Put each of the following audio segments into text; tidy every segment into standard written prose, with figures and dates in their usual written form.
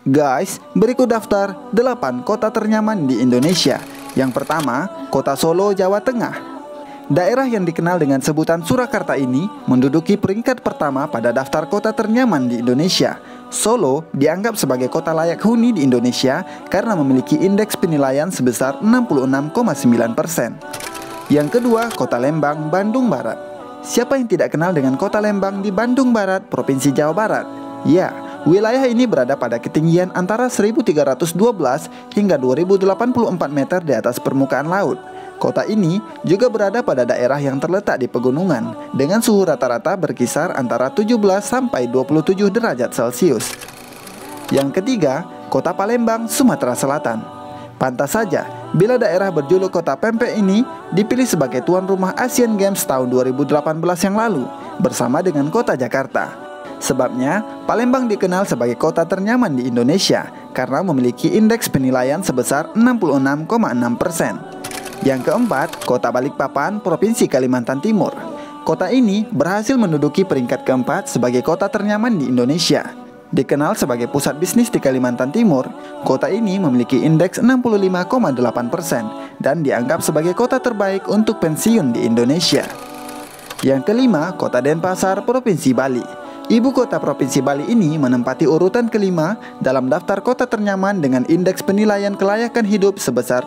Guys, berikut daftar 8 kota ternyaman di Indonesia. Yang pertama, Kota Solo, Jawa Tengah. Daerah yang dikenal dengan sebutan Surakarta ini menduduki peringkat pertama pada daftar kota ternyaman di Indonesia. Solo dianggap sebagai kota layak huni di Indonesia karena memiliki indeks penilaian sebesar 66,9%. Yang kedua, Kota Lembang, Bandung Barat. Siapa yang tidak kenal dengan Kota Lembang di Bandung Barat, Provinsi Jawa Barat? Ya, wilayah ini berada pada ketinggian antara 1312 hingga 2084 meter di atas permukaan laut. Kota ini juga berada pada daerah yang terletak di pegunungan dengan suhu rata-rata berkisar antara 17 sampai 27 derajat Celcius. Yang ketiga, Kota Palembang, Sumatera Selatan. Pantas saja bila daerah berjuluk Kota Pempek ini dipilih sebagai tuan rumah Asian Games tahun 2018 yang lalu bersama dengan Kota Jakarta. Sebabnya, Palembang dikenal sebagai kota ternyaman di Indonesia karena memiliki indeks penilaian sebesar 66,6%. Yang keempat, Kota Balikpapan, Provinsi Kalimantan Timur. Kota ini berhasil menduduki peringkat keempat sebagai kota ternyaman di Indonesia. Dikenal sebagai pusat bisnis di Kalimantan Timur, kota ini memiliki indeks 65,8% dan dianggap sebagai kota terbaik untuk pensiun di Indonesia. Yang kelima, Kota Denpasar, Provinsi Bali. Ibu kota Provinsi Bali ini menempati urutan kelima dalam daftar kota ternyaman dengan indeks penilaian kelayakan hidup sebesar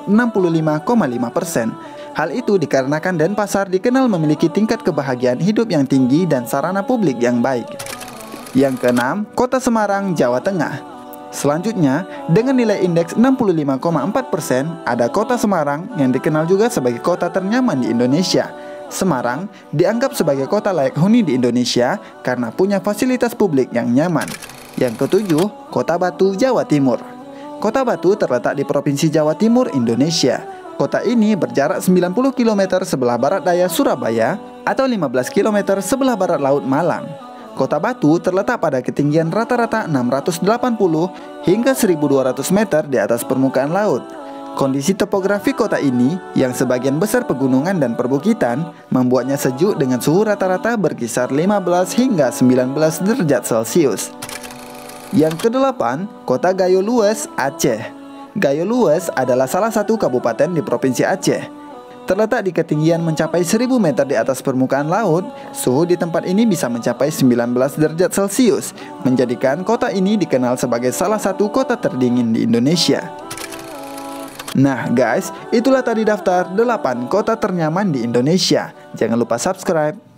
65,5%. Hal itu dikarenakan Denpasar dikenal memiliki tingkat kebahagiaan hidup yang tinggi dan sarana publik yang baik. Yang keenam, Kota Semarang, Jawa Tengah. Selanjutnya, dengan nilai indeks 65,4%, ada Kota Semarang yang dikenal juga sebagai kota ternyaman di Indonesia. Semarang dianggap sebagai kota layak huni di Indonesia karena punya fasilitas publik yang nyaman. Yang ketujuh, Kota Batu, Jawa Timur. Kota Batu terletak di Provinsi Jawa Timur, Indonesia. Kota ini berjarak 90 km sebelah barat daya Surabaya atau 15 km sebelah barat laut Malang. Kota Batu terletak pada ketinggian rata-rata 680 hingga 1200 meter di atas permukaan laut. Kondisi topografi kota ini yang sebagian besar pegunungan dan perbukitan membuatnya sejuk dengan suhu rata-rata berkisar 15 hingga 19 derajat Celcius. Yang kedelapan, Kota Gayo Lues, Aceh. Gayo Lues adalah salah satu kabupaten di Provinsi Aceh. Terletak di ketinggian mencapai 1000 meter di atas permukaan laut, suhu di tempat ini bisa mencapai 19 derajat Celcius, menjadikan kota ini dikenal sebagai salah satu kota terdingin di Indonesia. Nah guys, itulah tadi daftar 8 kota ternyaman di Indonesia. Jangan lupa subscribe.